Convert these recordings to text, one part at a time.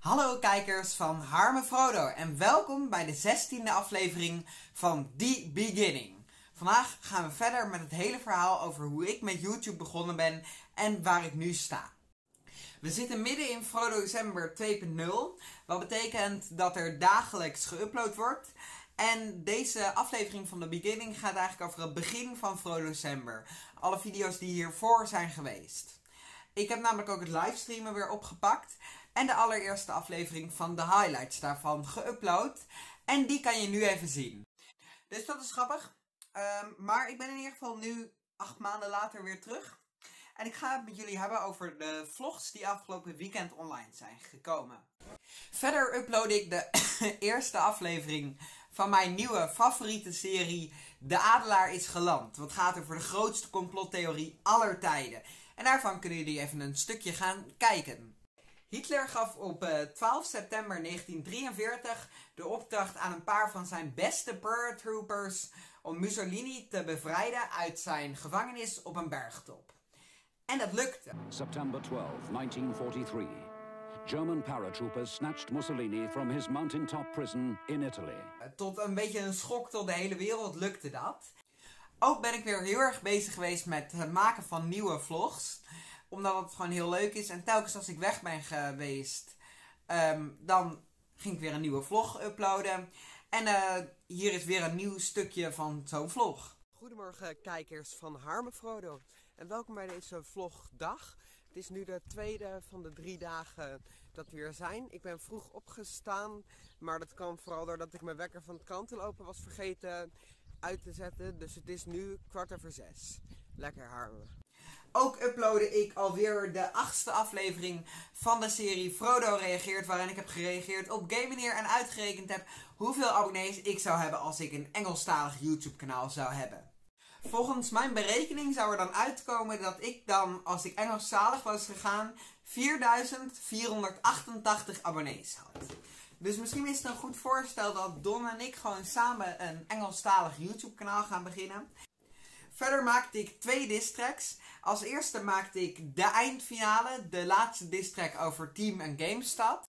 Hallo kijkers van Harme Frodo en welkom bij de 16e aflevering van The Beginning. Vandaag gaan we verder met het hele verhaal over hoe ik met YouTube begonnen ben en waar ik nu sta. We zitten midden in Frodo December 2.0, wat betekent dat er dagelijks geüpload wordt. En deze aflevering van The Beginning gaat eigenlijk over het begin van Frodo December. Alle video's die hiervoor zijn geweest. Ik heb namelijk ook het livestreamen weer opgepakt. En de allereerste aflevering van de highlights daarvan geüpload. En die kan je nu even zien. Dus dat is grappig. Maar ik ben in ieder geval nu 8 maanden later weer terug. En ik ga het met jullie hebben over de vlogs die afgelopen weekend online zijn gekomen. Verder upload ik de eerste aflevering van mijn nieuwe favoriete serie De Adelaar is Geland. Wat gaat over de grootste complottheorie aller tijden. En daarvan kunnen jullie even een stukje gaan kijken. Hitler gaf op 12 september 1943 de opdracht aan een paar van zijn beste paratroopers om Mussolini te bevrijden uit zijn gevangenis op een bergtop. En dat lukte. September 12, 1943. German paratroopers snatched Mussolini from his mountaintop prison in Italy. Tot een beetje een schok tot de hele wereld lukte dat. Ook ben ik weer heel erg bezig geweest met het maken van nieuwe vlogs. Omdat het gewoon heel leuk is. En telkens als ik weg ben geweest, dan ging ik weer een nieuwe vlog uploaden. En hier is weer een nieuw stukje van zo'n vlog. Goedemorgen kijkers van Harme Frodo. En welkom bij deze vlogdag. Het is nu de tweede van de 3 dagen dat we weer zijn. Ik ben vroeg opgestaan. Maar dat kwam vooral doordat ik mijn wekker van het kantenlopen was vergeten uit te zetten. Dus het is nu 5:15. Lekker Harme. Ook uploadde ik alweer de 8e aflevering van de serie Frodo reageert. Waarin ik heb gereageerd op Game Meneer en uitgerekend heb hoeveel abonnees ik zou hebben als ik een Engelstalig YouTube kanaal zou hebben. Volgens mijn berekening zou er dan uitkomen dat ik dan, als ik Engelstalig was gegaan, 4.488 abonnees had. Dus misschien is het een goed voorstel dat Don en ik gewoon samen een Engelstalig YouTube kanaal gaan beginnen. Verder maakte ik 2 distracks. Als eerste maakte ik de eindfinale, de laatste distrack over Team en GameStad.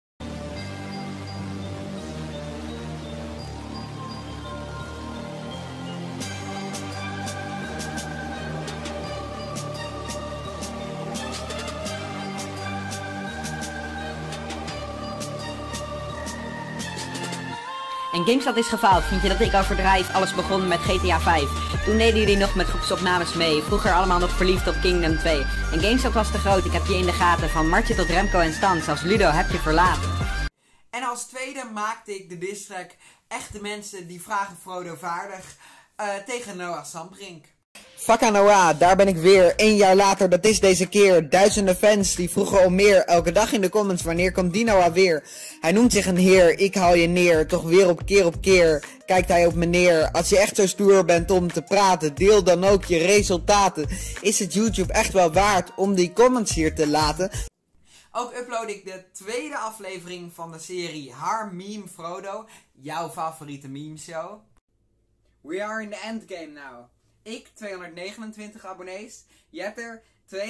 En GameStad is gefaald. Vind je dat ik overdrijf? Alles begon met GTA 5. Toen deden jullie nog met groepsopnames mee. Vroeger allemaal nog verliefd op Kingdom 2. En GameStad was te groot. Ik heb je in de gaten. Van Martje tot Remco en Stan. Zelfs Ludo heb je verlaten. En als tweede maakte ik de distrack Echte Mensen die vragen Frodo vaardig tegen Noah Sambrink. Fakka Noah, daar ben ik weer. 1 jaar later, dat is deze keer. Duizenden fans die vroegen om meer. Elke dag in de comments, wanneer komt die Noah weer? Hij noemt zich een heer, ik haal je neer. Toch weer op keer kijkt hij op me neer. Als je echt zo stoer bent om te praten, deel dan ook je resultaten. Is het YouTube echt wel waard om die comments hier te laten? Ook upload ik de 2e aflevering van de serie Har Meme Frodo. Jouw favoriete meme show. We are in the endgame now. Ik 229 abonnees. Je hebt er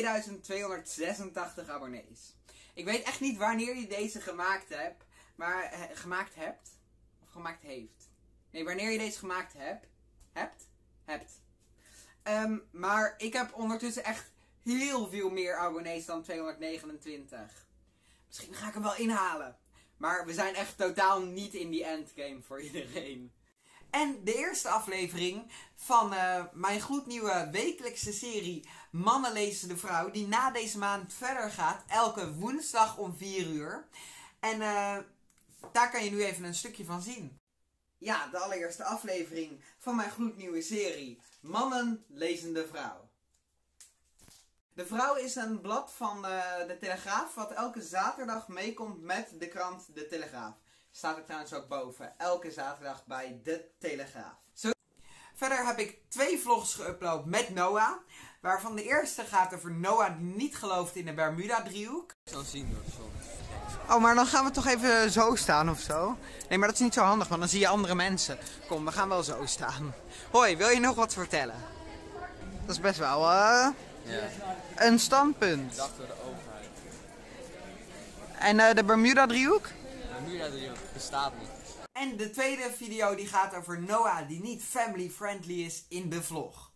2286 abonnees. Ik weet echt niet wanneer je deze gemaakt hebt. Maar gemaakt hebt. Of gemaakt heeft. Nee, wanneer je deze gemaakt hebt. Maar ik heb ondertussen echt heel veel meer abonnees dan 229. Misschien ga ik hem wel inhalen. Maar we zijn echt totaal niet in die endgame voor iedereen. En de eerste aflevering van mijn gloednieuwe wekelijkse serie Mannen lezen de vrouw. Die na deze maand verder gaat. Elke woensdag om 4 uur. En daar kan je nu even een stukje van zien. Ja, de allereerste aflevering van mijn gloednieuwe serie Mannen lezen de vrouw. De Vrouw is een blad van de Telegraaf wat elke zaterdag meekomt met de krant De Telegraaf. Staat er trouwens ook boven. Elke zaterdag bij De Telegraaf. Verder heb ik 2 vlogs geüpload met Noah. Waarvan de eerste gaat over Noah die niet gelooft in de Bermuda-driehoek. Zo zien we soms. Oh, maar dan gaan we toch even zo staan of zo? Nee, maar dat is niet zo handig, want dan zie je andere mensen. Kom, we gaan wel zo staan. Hoi, wil je nog wat vertellen? Dat is best wel een standpunt. Dacht door de overheid. En de Bermuda-driehoek? De Bermuda-driehoek bestaat niet. En de tweede video die gaat over Noah die niet family-friendly is in de vlog.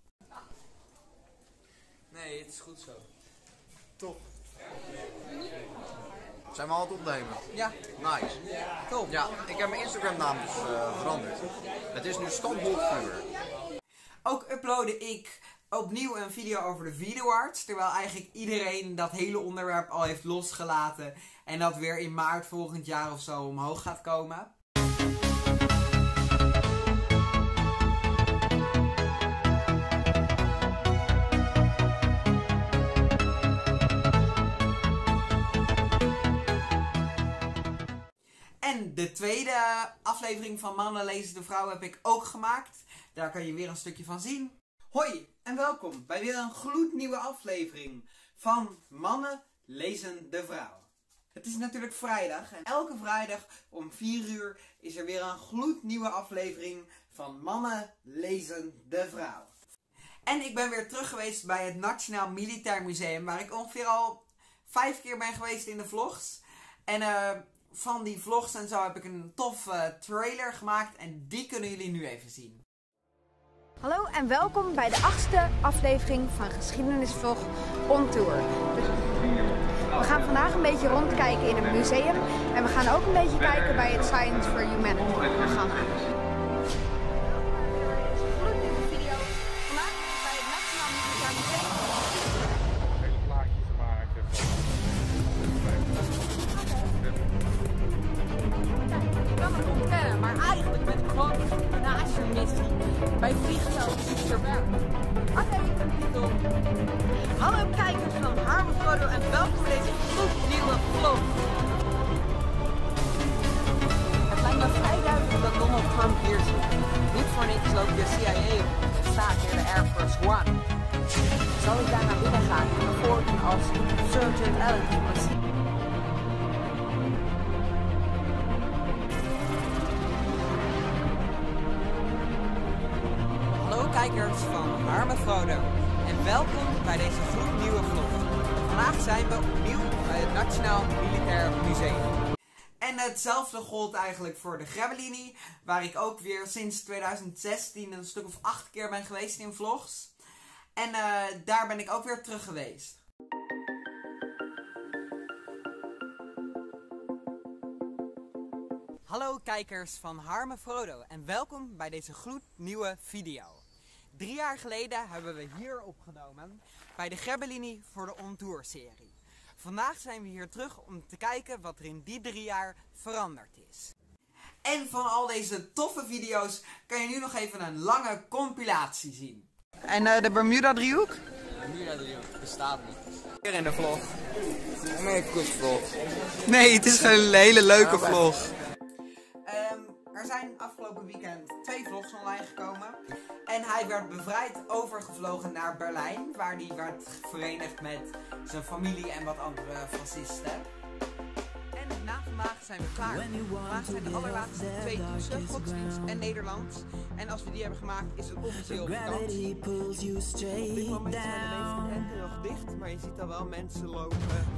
Nee, het is goed zo. Top. Zijn we al aan het opnemen? Ja, Nice. top. Ja, ik heb mijn Instagram naam dus veranderd. Het is nu Standholdvuur. Ook uploadde ik opnieuw een video over de videoarts. Terwijl eigenlijk iedereen dat hele onderwerp al heeft losgelaten. En dat weer in maart volgend jaar of zo omhoog gaat komen. En de tweede aflevering van Mannen lezen de vrouw heb ik ook gemaakt. Daar kan je weer een stukje van zien. Hoi en welkom bij weer een gloednieuwe aflevering van Mannen lezen de vrouw. Het is natuurlijk vrijdag en elke vrijdag om 4 uur is er weer een gloednieuwe aflevering van Mannen lezen de vrouw. En ik ben weer terug geweest bij het Nationaal Militair Museum, waar ik ongeveer al 5 keer ben geweest in de vlogs. En van die vlogs en zo heb ik een toffe trailer gemaakt en die kunnen jullie nu even zien. Hallo en welkom bij de 8e aflevering van Geschiedenisvlog On Tour. We gaan vandaag een beetje rondkijken in het museum en we gaan ook een beetje kijken bij het Science for Humanity programma. Gloednieuwe video. Vandaag ben ik bij het Nationaal Militair Museum. Deze plaatjes maken Ik kan het ontkennen, maar eigenlijk ben ik gewoon naast je missie bij vliegveld Soesterberg. Oké, top. Hallo kijkers van Harme Frodo en welkom bij deze gloednieuwe vlog. Het lijkt me vrij duidelijk dat Donald Trump hier zit. Niet voor niks loopt de CIA op en staat hier de Air Force One. Zal ik daar naar binnen gaan en me voordoen als Sergeant Allen Machine? Hallo kijkers van Harme Frodo en welkom bij deze gloednieuwe vlog. Vandaag zijn we opnieuw bij het Nationaal Militair Museum. En hetzelfde gold eigenlijk voor de Grebbelini, waar ik ook weer sinds 2016 een stuk of 8 keer ben geweest in vlogs. En daar ben ik ook weer terug geweest. Hallo kijkers van Harme Frodo en welkom bij deze gloednieuwe video. 3 jaar geleden hebben we hier opgenomen bij de Grebbelini voor de On Tour serie. Vandaag zijn we hier terug om te kijken wat er in die 3 jaar veranderd is. En van al deze toffe video's kan je nu nog even een lange compilatie zien. En de Bermuda-driehoek? De Bermuda-driehoek bestaat niet. Hier in de vlog. Een goed vlog. Nee, het is een hele leuke vlog. Er zijn afgelopen weekend 2 vlogs online gekomen. En hij werd bevrijd overgevlogen naar Berlijn, waar hij werd verenigd met zijn familie en wat andere fascisten. En na vandaag zijn we klaar. Vandaag zijn de allerlaatste 2 toetsen, godsdienst en Nederlands. En als we die hebben gemaakt is het officieel vakantie. Op dit moment zijn de meeste tenten nog dicht, maar je ziet al wel mensen lopen.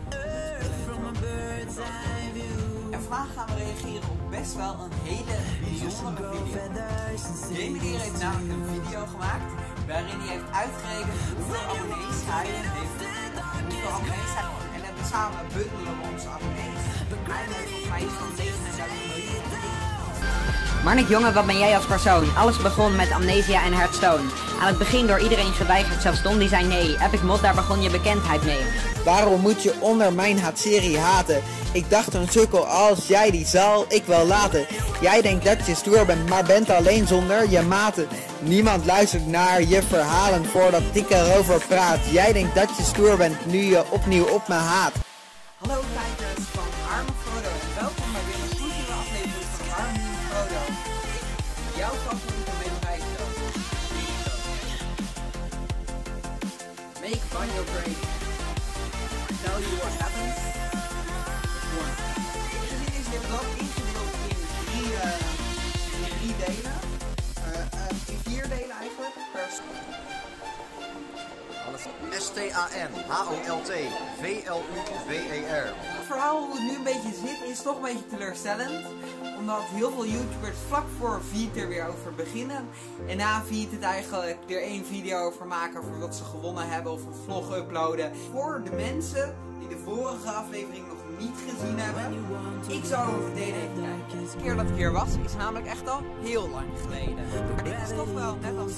En vandaag gaan we reageren op best wel een hele bijzondere video. Jamie heeft namelijk een video gemaakt waarin hij heeft uitgerekend hoeveel abonnees hij heeft. En dat we samen bundelen we onze abonnees. Hij heeft volgens mij iets van 39 miljoen. Marnik jongen, wat ben jij als persoon? Alles begon met Amnesia en Hearthstone. Aan het begin door iedereen geweigerd, zelfs Don die zei nee. Epic Mod, daar begon je bekendheid mee. Waarom moet je onder mijn haatserie haten? Ik dacht een sukkel als jij, die zal ik wel laten. Jij denkt dat je stoer bent, maar bent alleen zonder je maten. Niemand luistert naar je verhalen voordat ik erover praat. Jij denkt dat je stoer bent, nu je opnieuw op me haat. Hallo kijkers van Harme Frodo en welkom bij weer een gloednieuwe aflevering van Harme Frodo. Jouw favoriete memorijshow. Make fun your brain. Tell you what happens. Gezien is dit ook ingedeeld in 3 delen. In 4 delen eigenlijk. STANHOLTVLUVER. verhaal hoe het nu een beetje zit is toch een beetje teleurstellend. Omdat heel veel YouTubers vlak voor Viet er weer over beginnen. En na Viet het eigenlijk er één video over maken over wat ze gewonnen hebben of een vlog uploaden. Voor de mensen die de vorige aflevering nog niet gezien hebben, ik zou er meteen even kijken. De keer dat ik hier was is namelijk echt al heel lang geleden. Maar dit is toch wel net als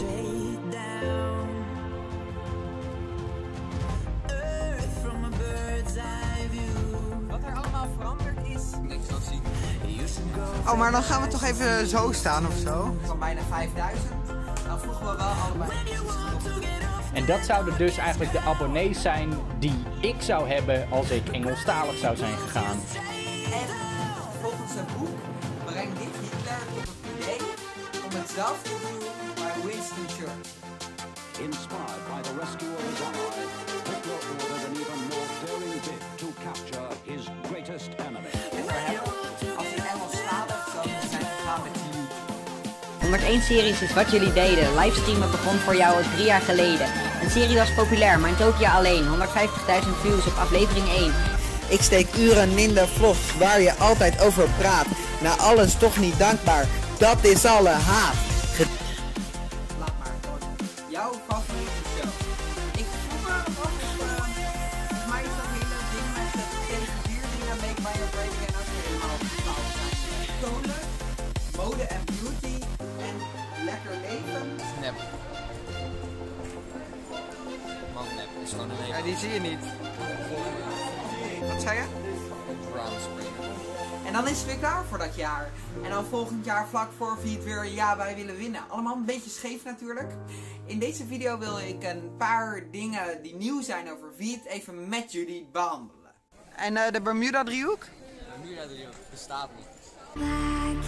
wat er allemaal veranderd is. Niks zal zien. Oh, maar dan gaan we toch even zo staan of zo? Van bijna 5000. Dan vroegen we wel allebei. En dat zouden dus eigenlijk de abonnees zijn die ik zou hebben als ik Engelstalig zou zijn gegaan. En volgens het boek brengt dit Hitler tot het idee om hetzelfde te doen bij Winston Churchill. Inspired by the rescue of his ally, Hitler ordered an even more daring bid to capture his greatest enemy. Als hij Engelstalig zou zijn gegaan met die 101 series is wat jullie deden. Livestreamen begon voor jou 3 jaar geleden. Een serie was populair, maar in Tokio alleen. 150.000 views op aflevering 1. Ik steek uren in de vlogs waar je altijd over praat. Na alles toch niet dankbaar. Dat is alle haat. Laat maar gewoon. Jouw favoriete show. Ik vroeg me af of volgens mij is dat hele ding met de TV4-dingen Make My or Break en ook helemaal fout zijn. Tonen, mode en beauty en lekker leven. Nep. Man, nep. Is gewoon een Ja, hele die zie je niet. Wat zei je? brown springer. En dan is het weer klaar voor dat jaar. En dan volgend jaar vlak voor Viet weer, ja, wij willen winnen. Allemaal een beetje scheef natuurlijk. In deze video wil ik een paar dingen die nieuw zijn over Viet even met jullie behandelen. En de Bermuda-driehoek? De Bermuda-driehoek bestaat niet.